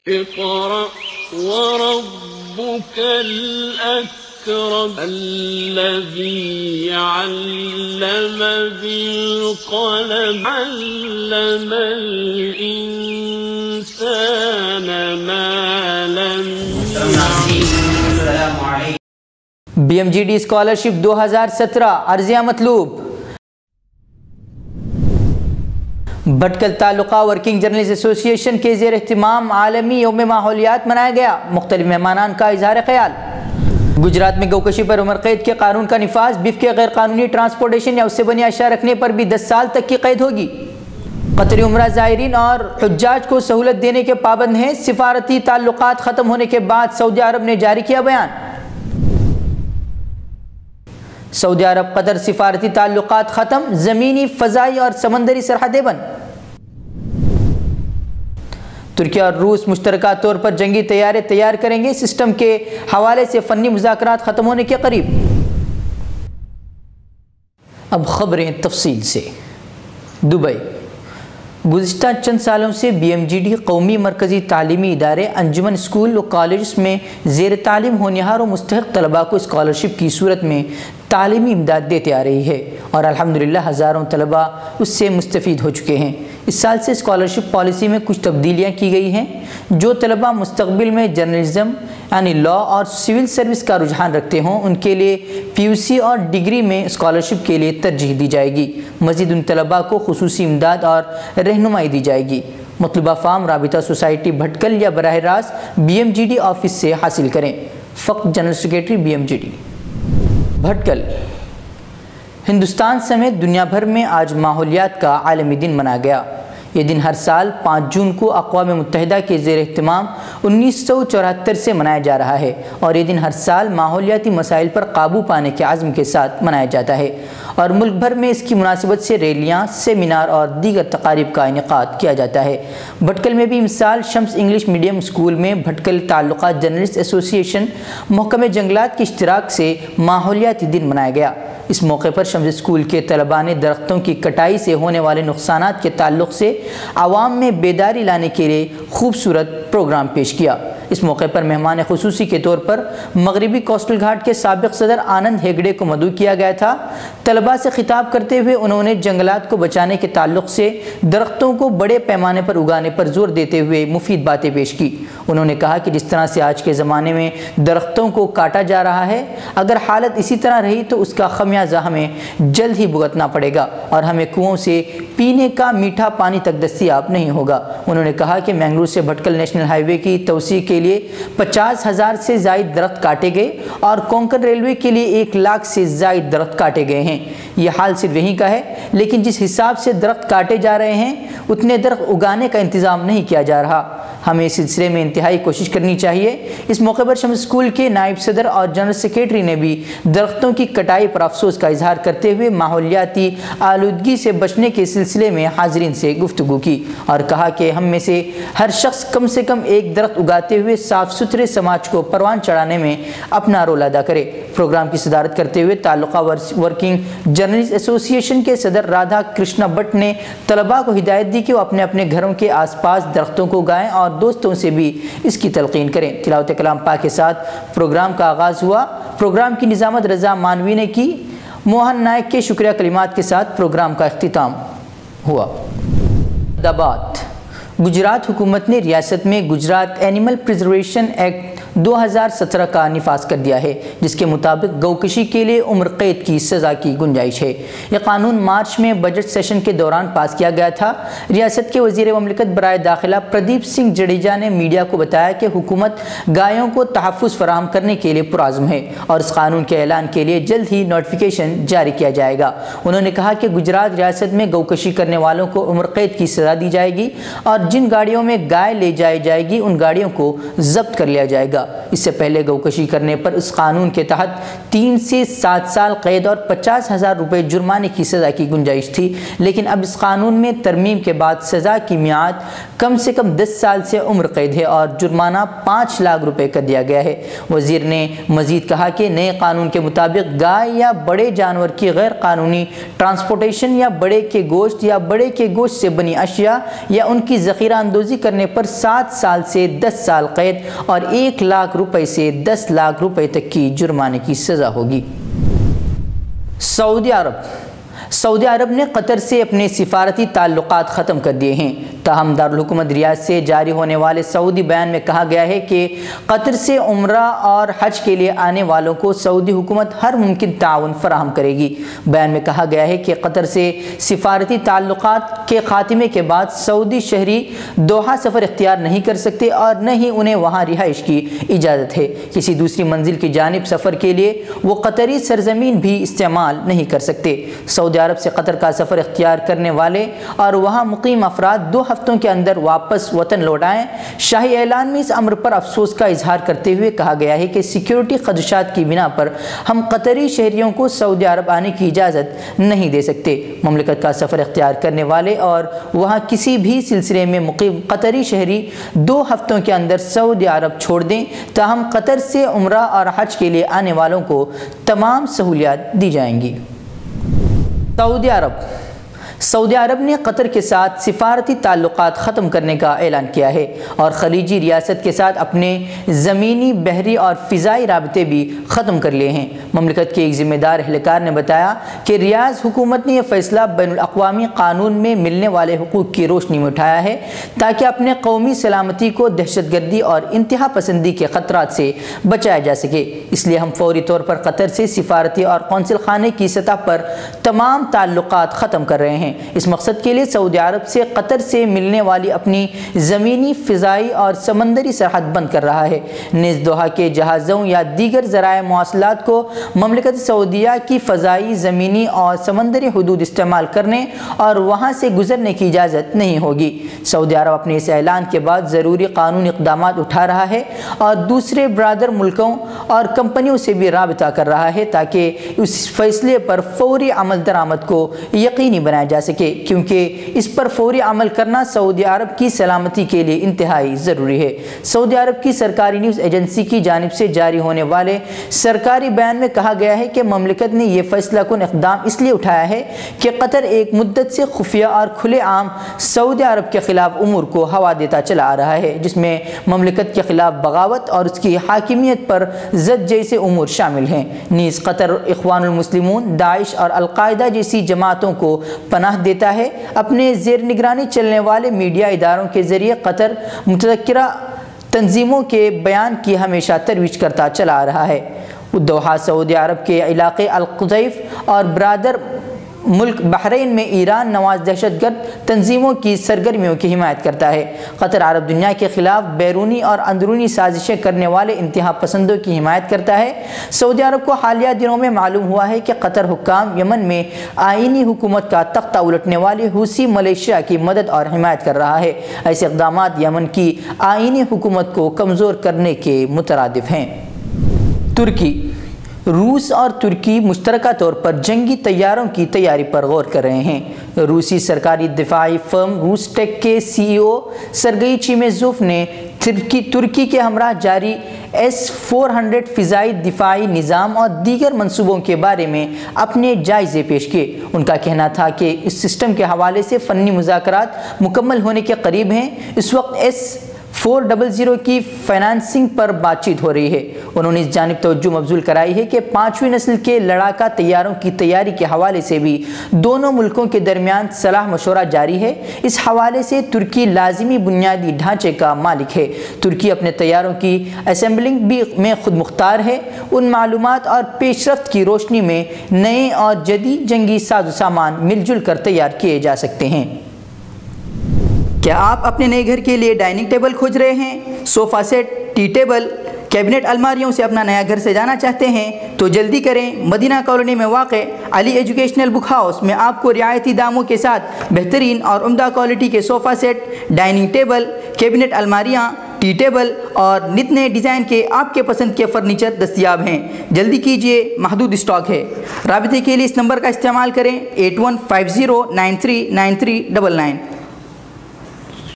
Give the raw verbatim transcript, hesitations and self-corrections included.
اقرأ وربك الأكرم الذي علم بالقلم علم الإنسان ما لم يعلم. B M G D scholarship دو ہزار سترہ عرضیہ مطلوب. بھٹکل تعلقہ ورکنگ جرنلسٹ ایسوسی ایشن کے زیر اہتمام عالمی یوم ماحولیات منایا گیا. مختلف مہمانان کا اظہار خیال. گجرات میں گوکشی پر عمر قید کے قانون کا نفاذ. بیف کے غیر قانونی ٹرانسپورٹیشن یا اس سے بنی اشیاء رکھنے پر بھی دس سال تک کی قید ہوگی. قطری عمرہ زائرین اور حجاج کو سہولت دینے کے پابند ہیں. سفارتی تعلقات ختم ہونے کے بعد سعودی عرب نے جاری کیا بیان. سعودی عرب قطر سفارتی تعلقات ختم. زمینی، فضائی اور سمندری سرحدیں بند. ترکیہ اور روس مشترکہ طور پر جنگی طیارے تیار کریں گے. سسٹم کے حوالے سے فنی مذاکرات ختم ہونے کے قریب. اب خبریں تفصیل سے. دبئی. گزشتہ چند سالوں سے بی ایم جی ڈی قومی مرکزی تعلیمی ادارے انجمن اسکول و کالجز میں زیر تعلیم ہونہار و مستحق طلباء کو اسکالرشپ کی صورت میں تعلیمی امداد دیتے آ رہی ہے اور الحمدللہ ہزاروں طلباء اس سے مستفید ہو چکے ہیں. اس سال سے اسکالرشپ پالیسی میں کچھ تبدیلیاں کی گئی ہیں. جو طلباء مستقبل میں جرنلزم یعنی لا اور سول سروس کا رجحان رکھتے ہوں ان کے لیے پی یو سی اور ڈگری میں اسکالرشپ کے لیے ترجیح دی جائے گی. مزید ان طلباء کو خصوصی امداد اور رہنمائی دی جائے گی. مطلوبہ فارم رابطہ سوسائٹی بھٹکل یا براہ راست B M G D office سے حاصل کریں. فقط general secretary B M G D Bhatkal. Hindustan سمیت دنیا بھر میں آج ماحولیات کا عالمی دن منایا گیا. یہ دن ہر سال پانچ جون کو اقوام متحدہ کے زیر اہتمام انیس سو چوہتر سے منایا جا رہا ہے اور یہ دن ہر سال ماحولیاتی مسائل پر قابو پانے کے عزم کے ساتھ منایا جاتا ہے اور ملک بھر میں اس کی مناسبت سے ریلیاں، سیمینار اور دیگر تقاریب کا انعقاد کیا جاتا ہے. بھٹکل میں بھی مثال شمس انگلش میڈیم اسکول میں بھٹکل تعلقات جرنلسٹ ایسوسی ایشن محکمہ جنگلات کے اشتراک سے ماحولیاتی دن منایا گیا. اس موقع پر شمس اسکول کے طلباء نے درختوں کی کٹائی سے ہونے والے نقصانات کے تعلق سے عوام میں بیداری لانے کے لیے خوبصورت پروگرام پیش کیا. اس موقع پر مہمان خصوصی کے طور پر مغربی کوسٹل گھاٹ کے سابق صدر آنند ہیگڑے کو مدعو کیا گیا تھا. طلباء سے خطاب کرتے ہوئے انہوں نے جنگلات کو بچانے کے تعلق سے درختوں کو بڑے پیمانے پر اگانے پر زور دیتے ہوئے مفید باتیں پیش کی. انہوں نے کہا کہ جس طرح سے آج کے زمانے میں درختوں کو کاٹا جا رہا ہے، اگر حالت اسی طرح رہی تو اس کا خمیازہ ہمیں جلد ہی بھگتنا پڑے گا اور ہمیں کنوؤں سے پینے کا میٹھا پانی تک دستیاب نہیں ہوگا. انہوں نے کہا کہ مینگلور سے بھٹکل نیشنل ہائی وے کی توسیع کے لیے پچاس ہزار سے زائد درخت کاٹے گئے اور کونکن ریلوے کے لیے ایک لاکھ سے زائد درخت کاٹے گئے ہیں. یہ حال صرف یہیں کا ہے، لیکن جس حساب سے درخت کاٹے جا رہے ہیں اتنے درخت اگانے کا انتظام نہیں کیا جا رہا. ہمیں اس سلسلے میں انتہائی کوشش کرنی چاہیے. اس موقع پر شمس اسکول کے نائب صدر اور جنرل سیکریٹری نے بھی درختوں کی کٹائی پر افسوس کا اظہار کرتے ہوئے ماحولیاتی آلودگی سے بچنے کے سلسلے میں حاضرین سے گفتگو کی اور کہا کہ ہم میں سے ہر شخص کم سے کم ایک درخت اگاتے ہوئے صاف ستھرے سماج کو پروان چڑھانے میں اپنا رول ادا کرے. پروگرام کی صدارت کرتے ہوئے تعلقہ ورکنگ جرنلسٹ ایسوسی ایشن کے صدر رادھا کرشنا بٹ نے طلباء کو ہدایت دی کہ وہ اپنے اپنے گھروں کے آس پاس درختوں کو اگائیں اور دوستوں سے بھی اس کی تلقین کریں. تلاوت کلام پاک کے ساتھ پروگرام کا آغاز ہوا. پروگرام کی نظامت رضا مانوی نے کی. موہن نائک کے شکریہ کلمات کے ساتھ پروگرام کا اختتام ہوا. دبات. گجرات حکومت نے ریاست میں گجرات اینیمل پریزرویشن ایکٹ دو ہزار سترہ کا نفاذ کر دیا ہے جس کے مطابق گوکشی کے لیے عمر قید کی سزا کی گنجائش ہے. یہ قانون مارچ میں بجٹ سیشن کے دوران پاس کیا گیا تھا. ریاست کے وزیر مملکت برائے داخلہ پردیپ سنگھ جڈیجا نے میڈیا کو بتایا کہ حکومت گایوں کو تحفظ فراہم کرنے کے لیے پرعزم ہے اور اس قانون کے اعلان کے لیے جلد ہی نوٹیفیکیشن جاری کیا جائے گا. انہوں نے کہا کہ گجرات ریاست میں گوکشی کرنے والوں کو عمر قید کی سزا دی جائے گی اور جن گاڑیوں میں گائے لے جائی جائے گی ان گاڑیوں کو ضبط کر لیا جائے گا. گا۔ اس سے پہلے گوکشی کرنے پر اس قانون کے تحت تین سے سات سال قید اور پچاس ہزار روپے جرمانے کی سزا کی گنجائش تھی، لیکن اب اس قانون میں ترمیم کے بعد سزا کی میعاد کم سے کم دس سال سے عمر قید ہے اور جرمانہ پانچ لاکھ روپے کر دیا گیا ہے۔ وزیر نے مزید کہا کہ نئے قانون کے مطابق گائے یا بڑے جانور کی غیر قانونی ٹرانسپورٹیشن یا بڑے کے گوشت یا بڑے کے گوشت سے بنی اشیاء یا ان کی ذخیرہ اندوزی کرنے پر سات سال سے دس سال قید اور ایک لاکھ روپے سے دس لاکھ روپے تک کی جرمانے کی سزا ہوگی۔ سعودی عرب سعودی عرب نے قطر سے اپنے سفارتی تعلقات ختم کر دیے ہیں، تاہم دارالحکومت ریاض سے جاری ہونے والے سعودی بیان میں کہا گیا ہے کہ قطر سے عمرہ اور حج کے لیے آنے والوں کو سعودی حکومت ہر ممکن تعاون فراہم کرے گی۔ بیان میں کہا گیا ہے کہ قطر سے سفارتی تعلقات کے خاتمے کے بعد سعودی شہری دوحہ سفر اختیار نہیں کر سکتے اور نہ ہی انہیں وہاں رہائش کی اجازت ہے۔ کسی دوسری منزل کی جانب سفر کے لیے وہ قطری سرزمین بھی استعمال نہیں کر سکتے۔ سعودی عرب سے قطر کا سفر اختیار کرنے والے اور وہاں مقیم افراد دو ہفتوں کے اندر واپس وطن لوٹ آئیں۔ شاہی اعلان میں اس امر پر افسوس کا اظہار کرتے ہوئے کہا گیا ہے کہ سیکیورٹی خدشات کی بنا پر ہم قطری شہریوں کو سعودی عرب آنے کی اجازت نہیں دے سکتے۔ مملکت کا سفر اختیار کرنے والے اور وہاں کسی بھی سلسلے میں مقیم قطری شہری دو ہفتوں کے اندر سعودی عرب چھوڑ دیں، تاہم قطر سے عمرہ اور حج کے لیے آنے والوں کو تمام سہولیات دی جائیں گی۔ سعودی عرب سعودی عرب نے قطر کے ساتھ سفارتی تعلقات ختم کرنے کا اعلان کیا ہے اور خلیجی ریاست کے ساتھ اپنے زمینی، بحری اور فضائی رابطے بھی ختم کر لیے ہیں۔ مملکت کے ایک ذمہ دار اہلکار نے بتایا کہ ریاض حکومت نے یہ فیصلہ بین الاقوامی قانون میں ملنے والے حقوق کی روشنی میں اٹھایا ہے تاکہ اپنے قومی سلامتی کو دہشت گردی اور انتہا پسندی کے خطرات سے بچایا جا سکے۔ اس لیے ہم فوری طور پر قطر سے سفارتی اور قونصل خانے کی سطح پر تمام تعلقات ختم کر رہے ہیں۔ اس مقصد کے لیے سعودی عرب سے قطر سے ملنے والی اپنی زمینی، فضائی اور سمندری سرحد بند کر رہا ہے۔ نیز دوحہ کے جہازوں یا دیگر ذرائع مواصلات کو مملکت سعودیہ کی فضائی، زمینی اور سمندری حدود استعمال کرنے اور وہاں سے گزرنے کی اجازت نہیں ہوگی۔ سعودی عرب اپنے اس اعلان کے بعد ضروری قانونی اقدامات اٹھا رہا ہے اور دوسرے برادر ملکوں اور کمپنیوں سے بھی رابطہ کر رہا ہے تاکہ اس فیصلے پر فوری عمل درآمد کو یقینی بنایا جا سکے، کیونکہ اس پر فوری عمل کرنا سعودی عرب کی سلامتی کے لیے انتہائی ضروری ہے۔ سعودی عرب کی سرکاری نیوز ایجنسی کی جانب سے جاری ہونے والے سرکاری بیان میں کہا گیا ہے کہ مملکت نے یہ فیصلہ کن اقدام اس لیے اٹھایا ہے کہ قطر ایک مدت سے خفیہ اور کھلے عام سعودی عرب کے خلاف امور کو ہوا دیتا چلا آ رہا ہے، جس میں مملکت کے خلاف بغاوت اور اس کی حاکمیت پر ضد جیسے امور شامل ہیں۔ نیز قطر اخوان المسلمون، داعش اور القاعدہ جیسی جماعتوں کو پناہ دیتا ہے۔ اپنے زیر نگرانی چلنے والے میڈیا اداروں کے ذریعے قطر متذکرہ تنظیموں کے بیان کی ہمیشہ ترویج کرتا چلا آ رہا ہے۔ دوحہ سعودی عرب کے علاقے القطیف اور برادر ملک بحرین میں ایران نواز دہشت گرد تنظیموں کی سرگرمیوں کی حمایت کرتا ہے۔ قطر عرب دنیا کے خلاف بیرونی اور اندرونی سازشیں کرنے والے انتہا پسندوں کی حمایت کرتا ہے۔ سعودی عرب کو حالیہ دنوں میں معلوم ہوا ہے کہ قطر حکام یمن میں آئینی حکومت کا تختہ الٹنے والے حوثی ملیشیا کی مدد اور حمایت کر رہا ہے۔ ایسے اقدامات یمن کی آئینی حکومت کو کمزور کرنے کے مترادف ہیں۔ ترکی روس اور ترکی مشترکہ طور پر جنگی طیاروں کی تیاری پر غور کر رہے ہیں۔ روسی سرکاری دفاعی فرم روس ٹیک کے سی ای او سرگئی چیمیزوف نے ترکی ترکی کے ہمراہ جاری ایس فور ہنڈریڈ فضائی دفاعی نظام اور دیگر منصوبوں کے بارے میں اپنے جائزے پیش کیے۔ ان کا کہنا تھا کہ اس سسٹم کے حوالے سے فنی مذاکرات مکمل ہونے کے قریب ہیں۔ اس وقت ایس فور ڈبل زیرو کی فائنانسنگ پر بات چیت ہو رہی ہے۔ انہوں نے اس جانب توجہ مبذول کرائی ہے کہ پانچویں نسل کے لڑاکا طیاروں کی تیاری کے حوالے سے بھی دونوں ملکوں کے درمیان صلاح مشورہ جاری ہے۔ اس حوالے سے ترکی لازمی بنیادی ڈھانچے کا مالک ہے۔ ترکی اپنے طیاروں کی اسمبلنگ بھی میں خود مختار ہے۔ ان معلومات اور پیش رفت کی روشنی میں نئے اور جدید جنگی ساز و سامان مل جل کر تیار کیے جا سکتے ہیں۔ کیا آپ اپنے نئے گھر کے لیے ڈائننگ ٹیبل کھوج رہے ہیں؟ صوفہ سیٹ، ٹی ٹیبل، کیبنٹ الماریوں سے اپنا نیا گھر سجانا چاہتے ہیں تو جلدی کریں۔ مدینہ کالونی میں واقع علی ایجوکیشنل بک ہاؤس میں آپ کو رعایتی داموں کے ساتھ بہترین اور عمدہ کوالٹی کے صوفہ سیٹ، ڈائننگ ٹیبل، کیبنٹ الماریاں، ٹی ٹیبل اور نت نئے ڈیزائن کے آپ کے پسند کے فرنیچر دستیاب ہیں۔ جلدی کیجیے، محدود اسٹاک ہے۔ رابطے کے لیے اس نمبر کا استعمال کریں eight one five zero nine three nine three double nine.